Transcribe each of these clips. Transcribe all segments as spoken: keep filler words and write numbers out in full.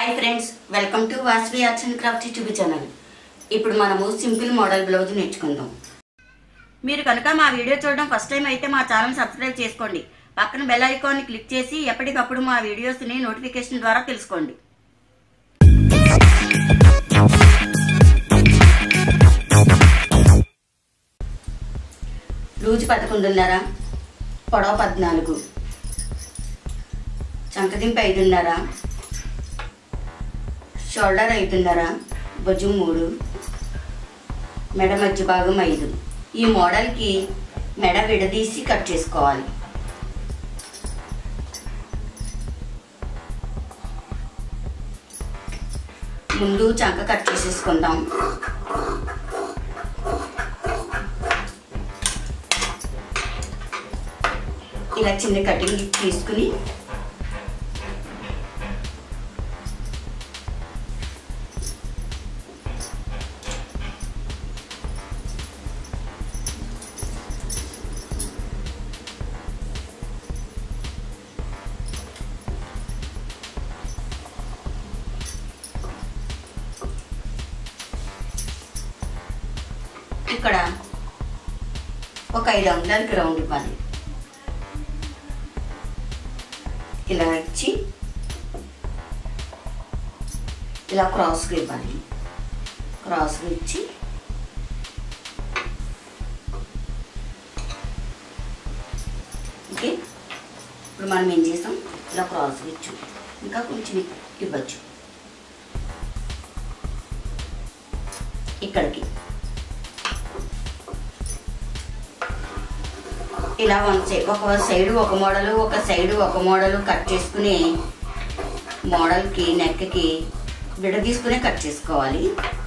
Hi friends, welcome to Vasavi arts and craft YouTube channel. ఇప్పుడు మనము simple model blouse నేర్చుకుందాం. మీరు కనుక మా వీడియో చూడడం ఫస్ట్ టైం అయితే మా ఛానల్ సబ్స్క్రైబ్ చేసుకోండి. పక్కన బెల్ ఐకాన్ని క్లిక్ చేసి ఎప్పటికప్పుడు మా వీడియోస్ని నోటిఫికేషన్ ద్వారా తెలుసుకోండి. లూజ్ పదకొండున్నర, పొడవ పద్నాలుగు, చంకదింపు ఐదున్నర, షోల్డర్ ఐదున్నర, భుజం మూడు, మెడ మధ్య భాగం ఐదు. ఈ మోడల్కి మెడ విడదీసి కట్ చేసుకోవాలి. ముందు చంక కట్ చేసేసుకుందాం. ఇలా చిన్న కటింగ్ తీసుకుని ఇక్కడ ఒక ఐదు అంగుళాలకి రౌండ్ ఇవ్వాలి. ఇలా ఇచ్చి ఇలా క్రాస్గా ఇవ్వాలి. క్రాస్గా ఇచ్చి ఓకే. ఇప్పుడు మనం ఏం చేస్తాం, ఇలా క్రాస్గా ఇచ్చు, ఇంకా కొంచెం ఇవ్వచ్చు. ఇక్కడికి ఇలా వన్ సైడ్ ఒక సైడు ఒక మోడలు ఒక సైడు ఒక మోడలు కట్ చేసుకుని మోడల్కి నెక్కి విడదీసుకునే కట్ చేసుకోవాలి.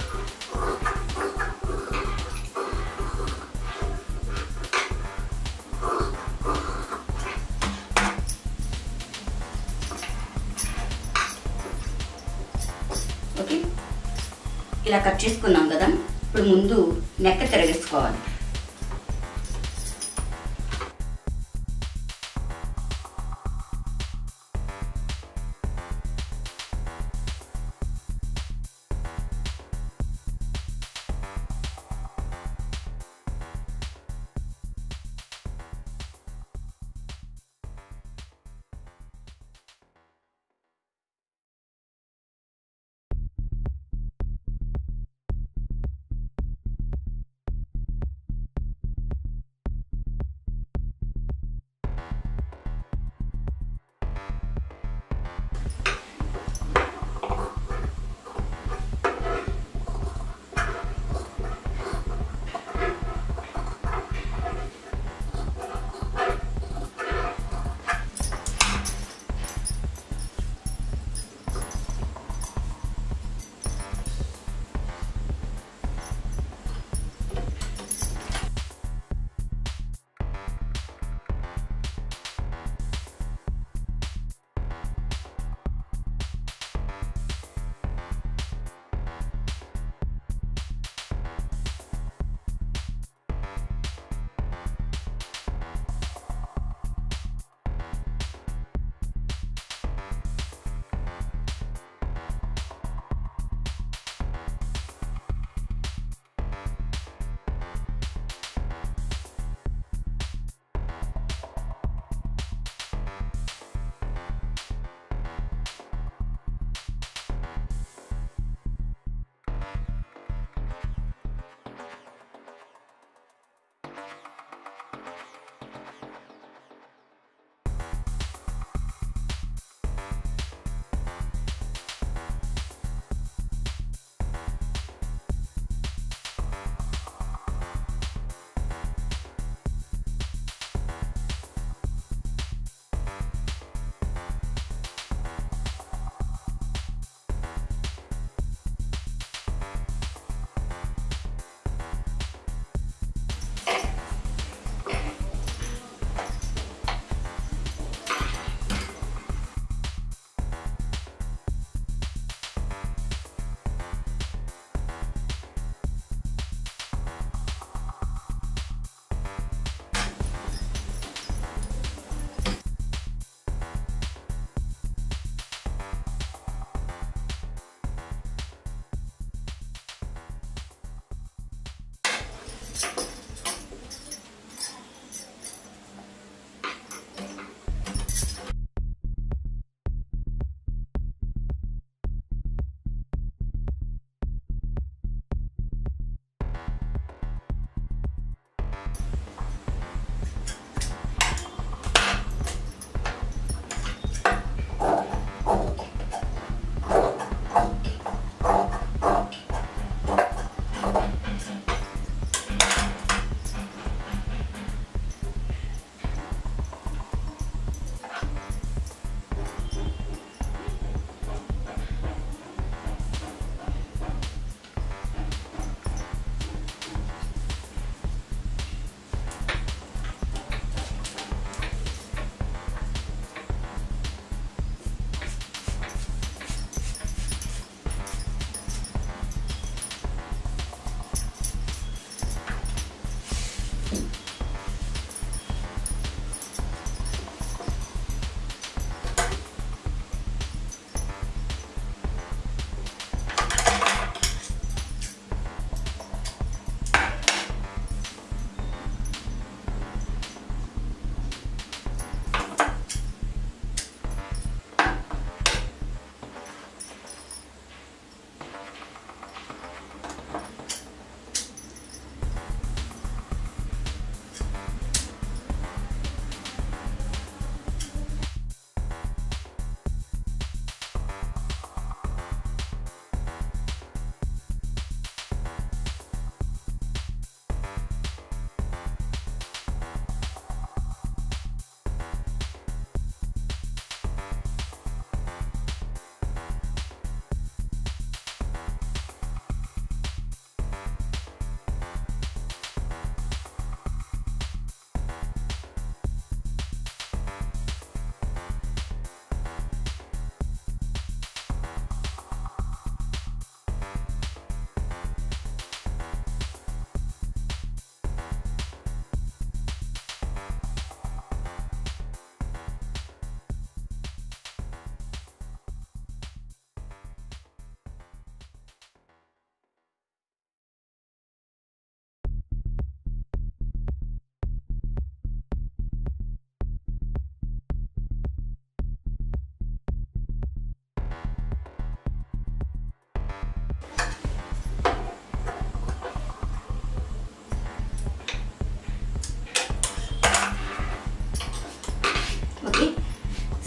ఓకే, ఇలా కట్ చేసుకున్నాం కదా. ఇప్పుడు ముందు నెక్ తిరగేసుకోవాలి.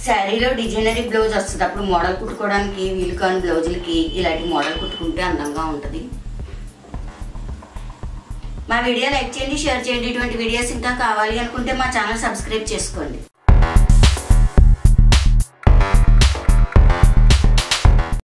శారీలో డిజైనరీ బ్లౌజ్ వస్తుంది, అప్పుడు మోడల్ కుట్టుకోవడానికి వీలు కాని బ్లౌజులకి ఇలాంటి మోడల్ కుట్టుకుంటే అందంగా ఉంటుంది. మా వీడియో లైక్ చేయండి, షేర్ చేయండి. ఇటువంటి వీడియోస్ ఇంకా కావాలి అనుకుంటే మా ఛానల్ సబ్స్క్రైబ్ చేసుకోండి.